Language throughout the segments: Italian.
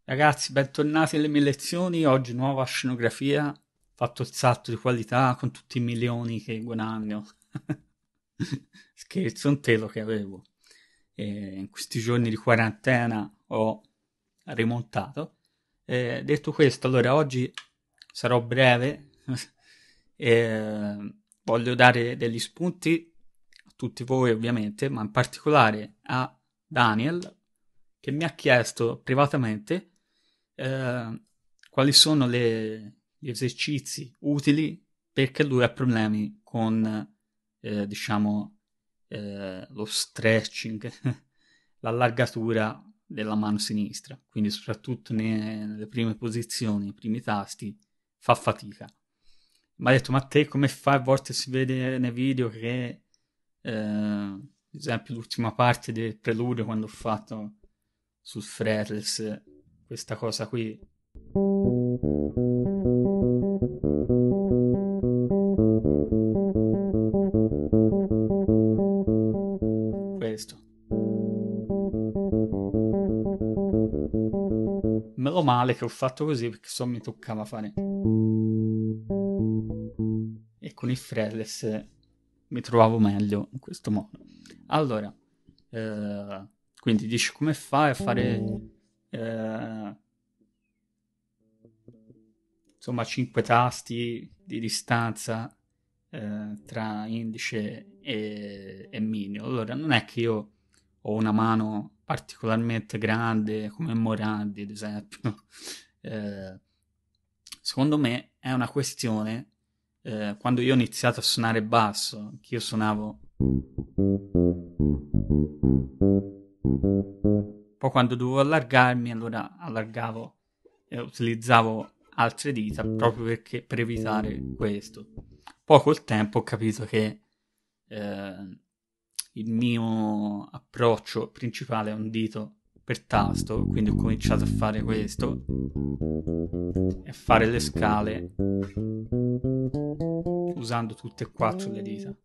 Ragazzi, bentornati alle mie lezioni. Oggi nuova scenografia. Ho fatto il salto di qualità con tutti i milioni che guadagno. Scherzo, un telo che avevo. E in questi giorni di quarantena ho rimontato. Detto questo, allora oggi sarò breve e voglio dare degli spunti a tutti voi ovviamente, ma in particolare a Daniel che mi ha chiesto privatamente eh, quali sono gli esercizi utili perché lui ha problemi con, diciamo, lo stretching, l'allargatura della mano sinistra, quindi soprattutto nelle prime posizioni, i primi tasti, fa fatica. Mi ha detto, ma te come fai? A volte si vede nei video che, ad esempio, l'ultima parte del preludio, quando ho fatto sul fretless, questa cosa qui, questo. Meno male che ho fatto così perché se no mi toccava fare. E con il fretless mi trovavo meglio in questo modo. Allora, eh, quindi dici come fai a fare eh, insomma 5 tasti di distanza tra indice e mignolo. Allora, non è che io ho una mano particolarmente grande come Morandi, ad esempio. Eh, secondo me è una questione, quando io ho iniziato a suonare basso, che io suonavo poi quando dovevo allargarmi, allora allargavo e utilizzavo altre dita proprio perché, per evitare questo. Poi col tempo ho capito che eh, il mio approccio principale è un dito per tasto, quindi ho cominciato a fare questo e a fare le scale usando tutte e quattro le dita.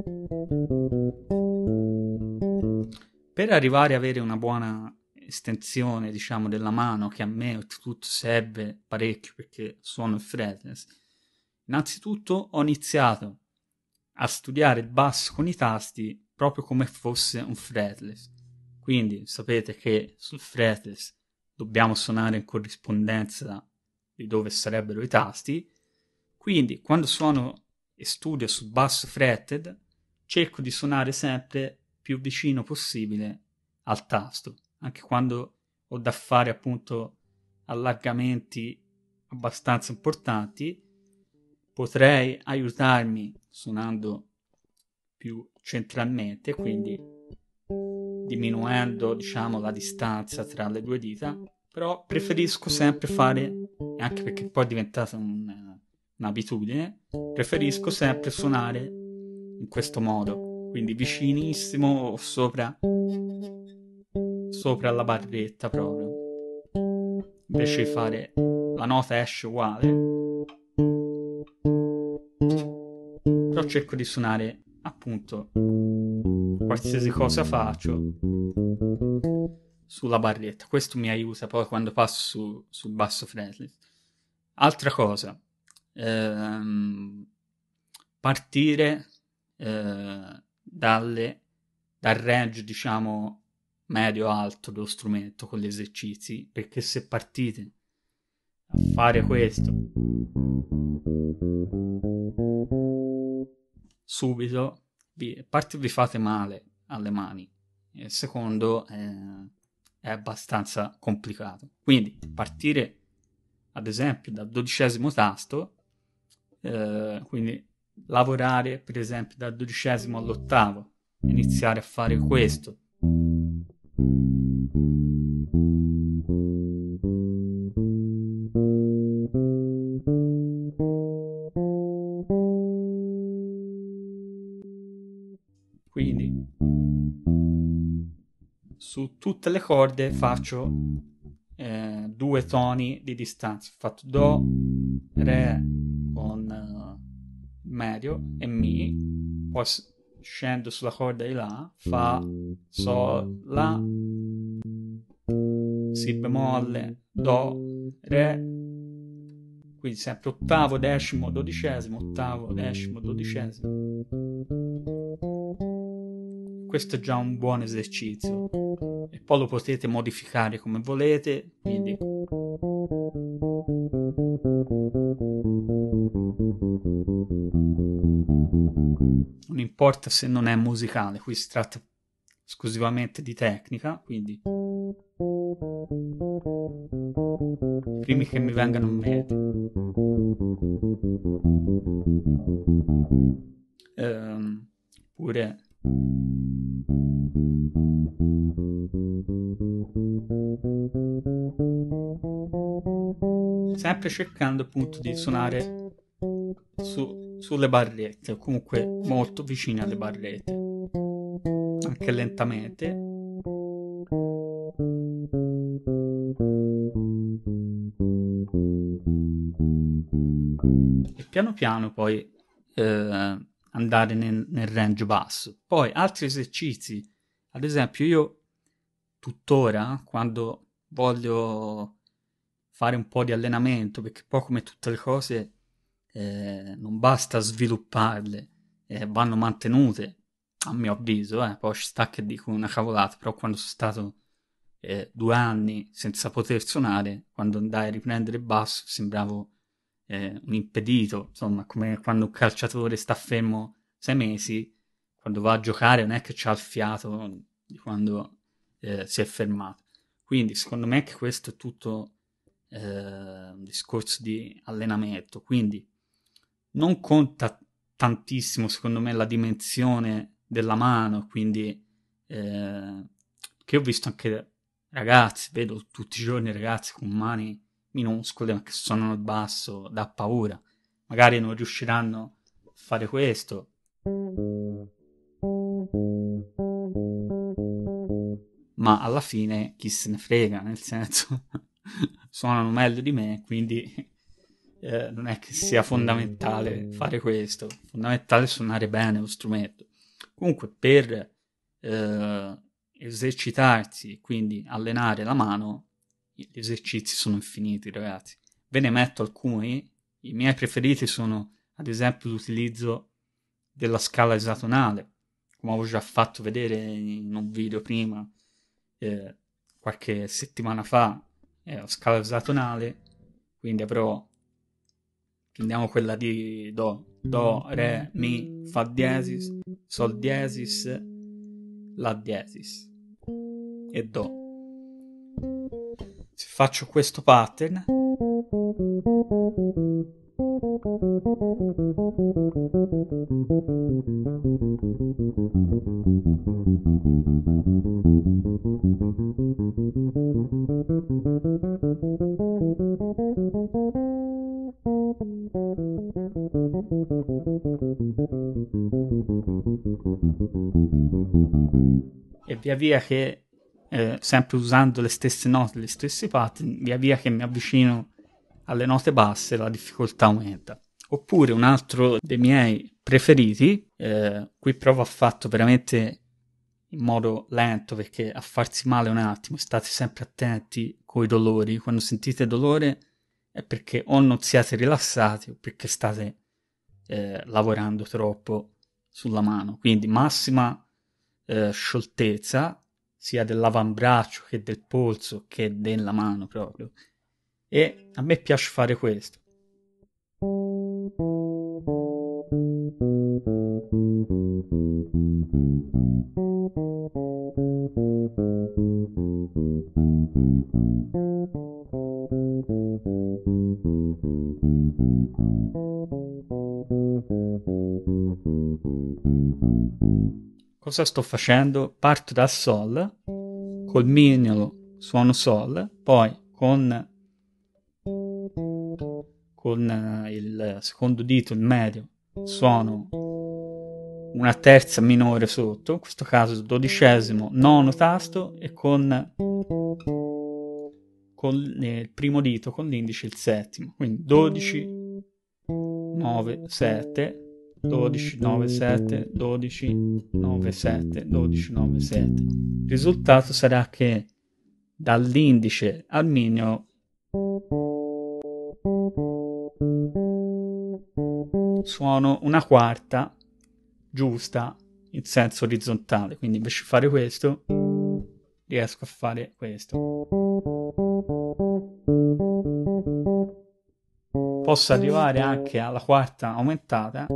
Per arrivare ad avere una buona estensione, diciamo, della mano, che a me oltretutto serve parecchio perché suono il fretless, innanzitutto ho iniziato a studiare il basso con i tasti proprio come fosse un fretless. Quindi sapete che sul fretless dobbiamo suonare in corrispondenza di dove sarebbero i tasti. Quindi quando suono e studio sul basso fretted, cerco di suonare sempre più vicino possibile al tasto, anche quando ho da fare appunto allargamenti abbastanza importanti, potrei aiutarmi suonando più centralmente, quindi diminuendo, diciamo, la distanza tra le due dita, però preferisco sempre fare, anche perché poi è diventata un'abitudine, preferisco sempre suonare in questo modo, quindi vicinissimo o sopra la barretta proprio, invece di fare la nota esce uguale, però cerco di suonare appunto qualsiasi cosa faccio sulla barretta. Questo mi aiuta poi quando passo sul basso fretless. Altra cosa, ehm, partire dal range, diciamo, medio-alto dello strumento con gli esercizi, perché se partite a fare questo subito, a parte vi fate male alle mani, e secondo è abbastanza complicato. Quindi partire ad esempio dal 12° tasto, quindi lavorare per esempio dal 12° all'8°, iniziare a fare questo. Quindi su tutte le corde faccio due toni di distanza. Ho fatto Do, Re con medio e Mi, poi scendo sulla corda di La, Fa, Sol, La, Si bemolle, Do, Re, quindi sempre ottavo, decimo, dodicesimo, ottavo, decimo, dodicesimo. Questo è già un buon esercizio e poi lo potete modificare come volete, quindi non importa se non è musicale, qui si tratta esclusivamente di tecnica, quindi i primi che mi vengano in mente. Pure sempre cercando appunto di suonare sulle barrette, o comunque molto vicine alle barrette, anche lentamente. E piano piano poi andare nel range basso. Poi altri esercizi, ad esempio io tuttora quando voglio fare un po' di allenamento, perché poi come tutte le cose non basta svilupparle, vanno mantenute, a mio avviso, poi ci sta che dico una cavolata, però quando sono stato 2 anni senza poter suonare, quando andai a riprendere il basso sembravo un impedito, insomma, come quando un calciatore sta fermo 6 mesi, quando va a giocare non è che c'ha il fiato di quando si è fermato. Quindi secondo me che questo è tutto un discorso di allenamento, quindi non conta tantissimo secondo me la dimensione della mano, quindi che ho visto anche ragazzi, vedo tutti i giorni ragazzi con mani minuscole ma che suonano il basso, dà paura, magari non riusciranno a fare questo, ma alla fine chi se ne frega, nel senso suonano meglio di me, quindi non è che sia fondamentale fare questo, è fondamentale suonare bene lo strumento. Comunque per esercitarsi, quindi allenare la mano, gli esercizi sono infiniti, ragazzi. Ve ne metto alcuni, i miei preferiti sono ad esempio l'utilizzo della scala esatonale, come avevo già fatto vedere in un video prima, qualche settimana fa, la scala esatonale, quindi prendiamo quella di do, re, mi, fa diesis, sol diesis, la diesis e do. Se faccio questo pattern, e via via che sempre usando le stesse note, le stesse pattern, via via che mi avvicino alle note basse la difficoltà aumenta. Oppure un altro dei miei preferiti, qui provo a fatto veramente in modo lento perché a farsi male un attimo, state sempre attenti coi dolori, quando sentite dolore è perché o non siete rilassati o perché state lavorando troppo sulla mano, quindi massima scioltezza sia dell'avambraccio che del polso che della mano proprio, e a me piace fare questo. Cosa sto facendo? Parto da Sol, col mignolo suono Sol, poi con il secondo dito, il medio, suono una terza minore sotto, in questo caso dodicesimo, nono tasto, e con il primo dito, con l'indice, il settimo, quindi 12, 9, 7, 12, 9, 7, 12, 9, 7, 12, 9, 7. Il risultato sarà che dall'indice al mignolo suono una quarta giusta in senso orizzontale, quindi invece di fare questo riesco a fare questo. Posso arrivare anche alla quarta aumentata.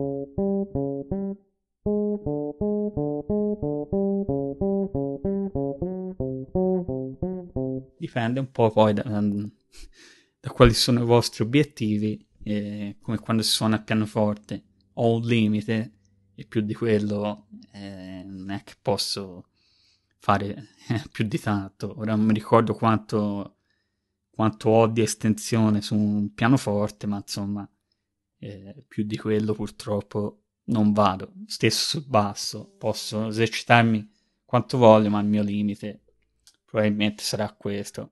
Dipende un po' poi da quali sono i vostri obiettivi, come quando si suona il pianoforte. Ho un limite e più di quello non è che posso fare più di tanto. Ora non mi ricordo quanto ho di estensione su un pianoforte, ma insomma più di quello purtroppo non vado. Stesso sul basso, posso esercitarmi quanto voglio, ma il mio limite probabilmente sarà questo.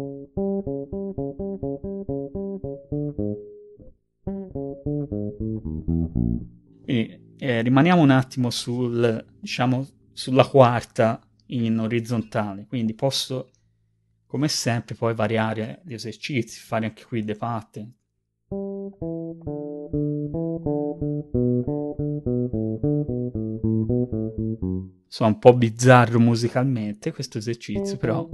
Quindi rimaniamo un attimo diciamo, sulla quarta in orizzontale, quindi posso come sempre poi variare gli esercizi, fare anche qui dei pattern. Insomma, un po' bizzarro musicalmente questo esercizio, però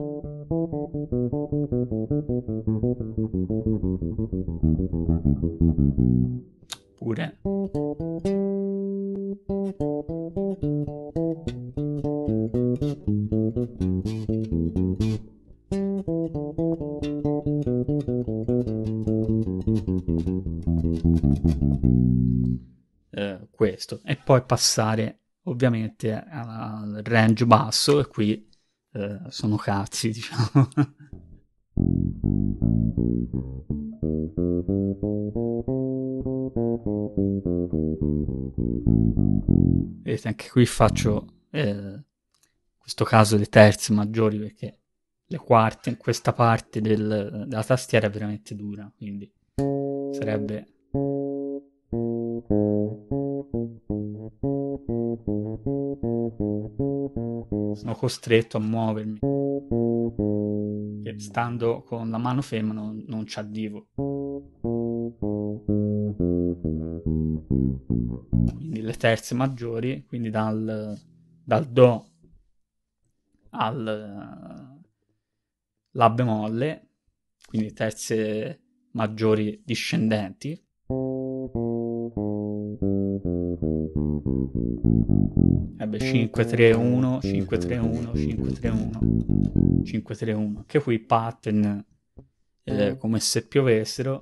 pure questo, e poi passare ovviamente al range basso, e qui sono cazzi, diciamo. Vedete, anche qui faccio in questo caso le terze maggiori, perché le quarte in questa parte della tastiera è veramente dura, quindi sarebbe sono costretto a muovermi, che stando con la mano ferma non ci arrivo. Quindi le terze maggiori, quindi dal do al la bemolle, quindi terze maggiori discendenti. Ebbe 5 3 1 5 3 1 5 3 1 5 3 1, che qui pattern come se piovessero.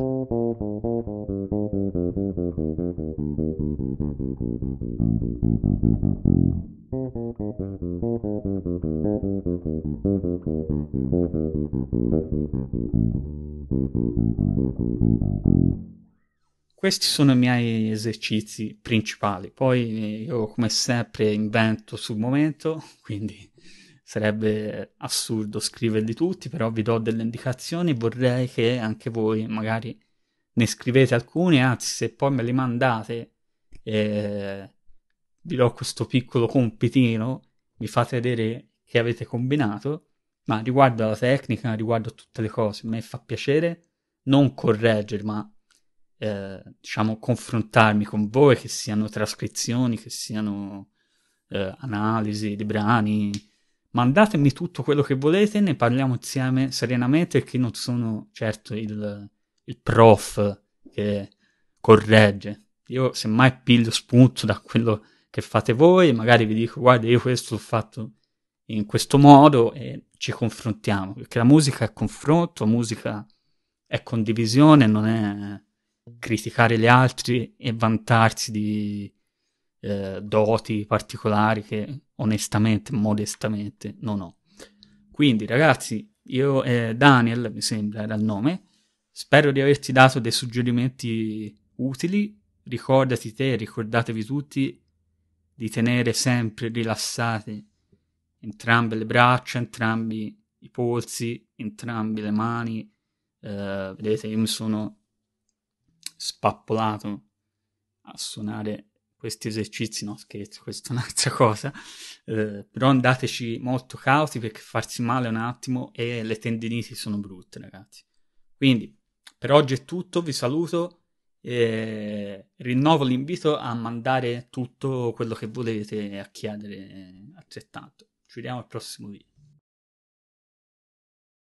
Questi sono i miei esercizi principali, poi io come sempre invento sul momento, quindi sarebbe assurdo scriverli tutti, però vi do delle indicazioni, vorrei che anche voi magari ne scrivete alcuni, anzi se poi me li mandate vi do questo piccolo compitino, mi fate vedere che avete combinato, ma riguardo alla tecnica, riguardo a tutte le cose, a me fa piacere non correggere, ma diciamo confrontarmi con voi, che siano trascrizioni, che siano analisi di brani. Mandatemi tutto quello che volete, ne parliamo insieme serenamente, perché non sono certo il prof che corregge. Io semmai piglio spunto da quello che fate voi, magari vi dico guarda io questo l'ho fatto in questo modo e ci confrontiamo, perché la musica è confronto, la musica è condivisione, non è criticare gli altri e vantarsi di doti particolari che onestamente, modestamente non ho. Quindi ragazzi, io Daniel, mi sembra era il nome, spero di averti dato dei suggerimenti utili. Ricordati te, ricordatevi tutti di tenere sempre rilassate entrambe le braccia, entrambi i polsi, entrambe le mani. Vedete, io mi sono spappolato a suonare questi esercizi, no scherzo, questa è un'altra cosa, però andateci molto cauti perché farsi male un attimo e le tendiniti sono brutte, ragazzi. Quindi, per oggi è tutto, vi saluto e rinnovo l'invito a mandare tutto quello che volete e a chiedere altrettanto. Ci vediamo al prossimo video.